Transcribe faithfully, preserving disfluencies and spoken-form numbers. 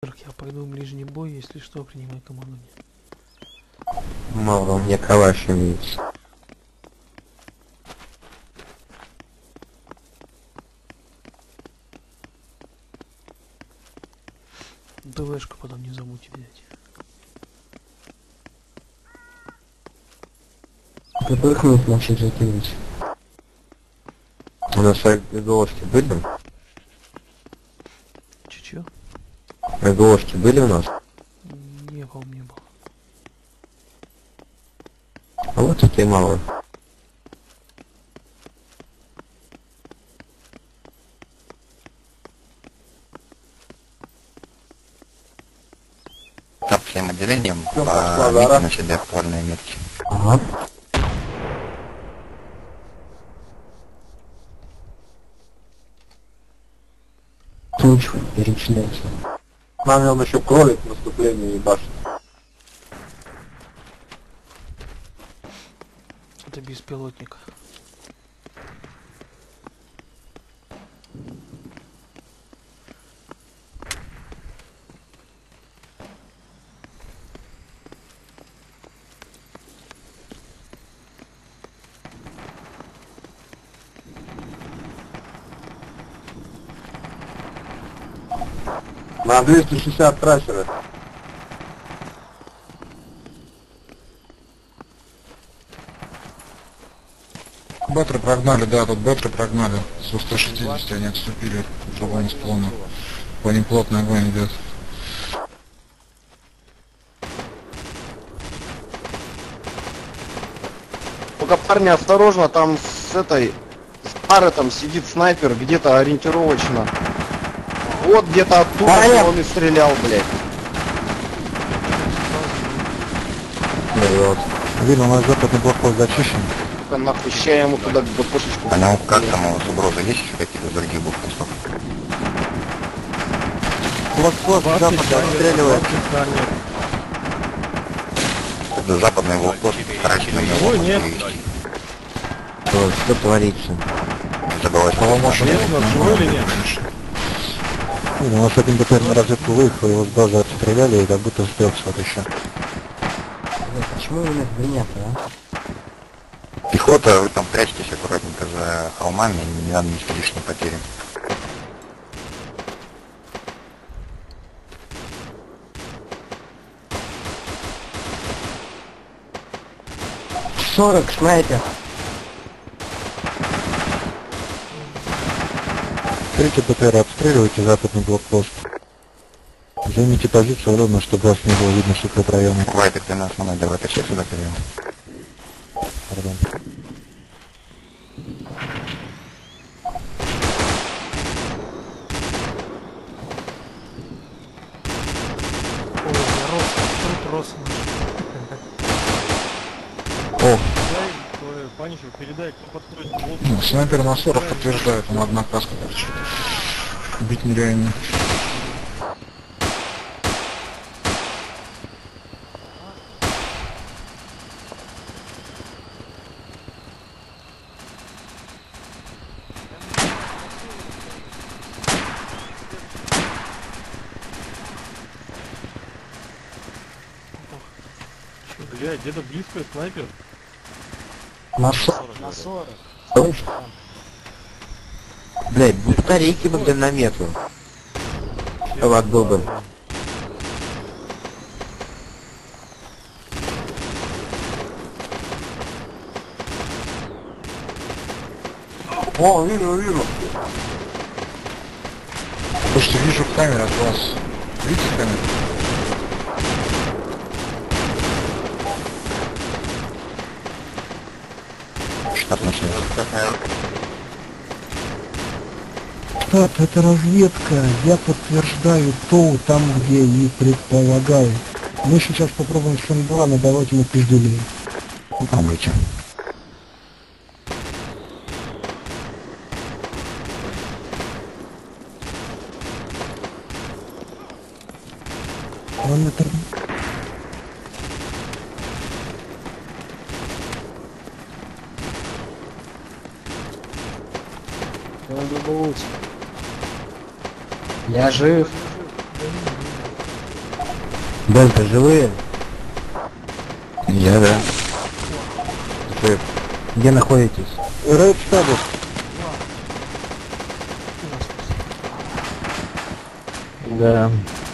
Я пойду в ближний бой, если что, принимай командование. Мало, мне калаш имеется. ДВшку потом не забудьте взять. Каких минут начать закинуть? У нас иголочки были? Че-че? Иголочки были у нас? Не было, не было. А вот такие мало. Тап всем отделением пометьте на себе актуальные метки. Ага. Ничего, перечисляется. Нам он еще кролик наступление и башня. Это беспилотник. На двести шестьдесят трассера. Бэтры прогнали, да, тут бэтры прогнали. Со ста шестидесяти они отступили в другом склону. По ним плотный огонь идет. Только, парни, осторожно, там с этой с пары там сидит снайпер где-то ориентировочно. Вот где-то оттуда А, он и стрелял, блядь. Вот. Видно, наш западный блокпост зачищен. Сука, нахуй, ща я ему туда ГПшечку. А ну как там у вас угрозы есть еще какие-то другие блокпостов? Блокпост запад отстреливает. Это западный блокпост, старайтесь на него перевести. Что, что творится? Не забывайте. У нас один БТР на разведку выехал, его с базы отстреляли и как будто сбился вот еще. Почему у нас бронят, а? Пехота, вы там прячьтесь аккуратненько за холмами, не надо нести лишние потери. сорок снайпер. Третий БТР обстреливайте западный блокпост. Займите позицию ровно, чтобы вас не было видно шифропроема. Вайпер, ты на основной давай тащи сюда, Кирилл. Пардон. Ой, я рос, тут рос. О, Паничев, передай, кто подходит к волку. ну, снайпер на сорок подтверждает, он одна каска торчит. Бить нереально. Блядь, где-то близко снайпер. На сорок. На сорок. Блять, батарейки по дальнометру. Ладно, был бы. О, вижу, вижу. Слушайте, вижу камеру от вас. Видите камеру? Штатный снайпер. Штат, это разведка. Я подтверждаю то там, где и предполагал. Мы сейчас попробуем с эм два надавать ему пиздюлей. Попробуйте. Он это... Я жив. Дельта, живые? Я, да. Вы где находитесь? Рейд статус. Да.